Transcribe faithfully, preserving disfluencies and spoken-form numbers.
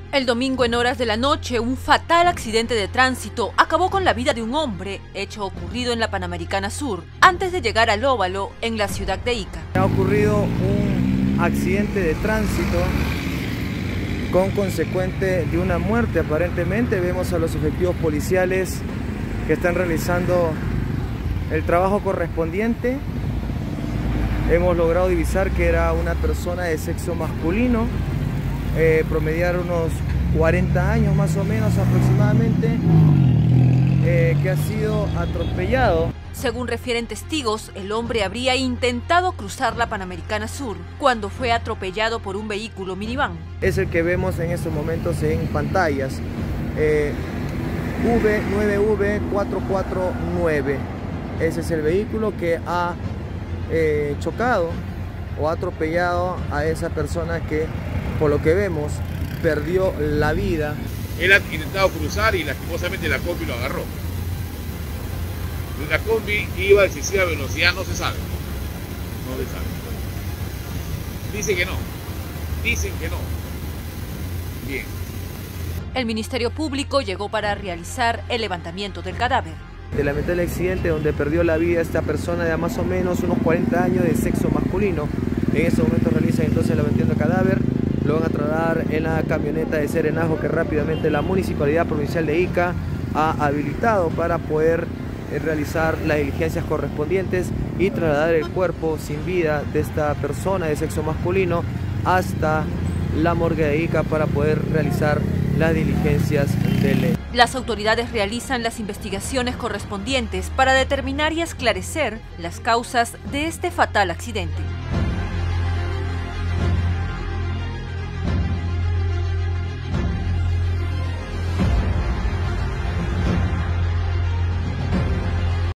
El domingo en horas de la noche, un fatal accidente de tránsito acabó con la vida de un hombre, hecho ocurrido en la Panamericana Sur, antes de llegar al Óvalo, en la ciudad de Ica. Ha ocurrido un accidente de tránsito con consecuente de una muerte. Aparentemente vemos a los efectivos policiales que están realizando el trabajo correspondiente. Hemos logrado divisar que era una persona de sexo masculino, eh, promediar unos cuarenta años más o menos aproximadamente, eh, que ha sido atropellado. Según refieren testigos, el hombre habría intentado cruzar la Panamericana Sur cuando fue atropellado por un vehículo minivan. Es el que vemos en estos momentos en pantallas, eh, V nueve V cuatro cuatro nueve. Ese es el vehículo que ha eh, chocado o atropellado a esa persona que, por lo que vemos, perdió la vida. Él ha intentado cruzar y lastimosamente la combi lo agarró. La combi iba a excesiva velocidad, no se sabe. No se sabe. Dicen que no. Dicen que no. Bien. El Ministerio Público llegó para realizar el levantamiento del cadáver. De lamentable accidente donde perdió la vida esta persona de más o menos unos cuarenta años de sexo masculino. En este momento realizan entonces el levantamiento del cadáver. Lo van a trasladar en la camioneta de Serenajo que rápidamente la Municipalidad Provincial de Ica ha habilitado para poder realizar las diligencias correspondientes y trasladar el cuerpo sin vida de esta persona de sexo masculino hasta la morgue de Ica para poder realizar las diligencias de ley. Las autoridades realizan las investigaciones correspondientes para determinar y esclarecer las causas de este fatal accidente.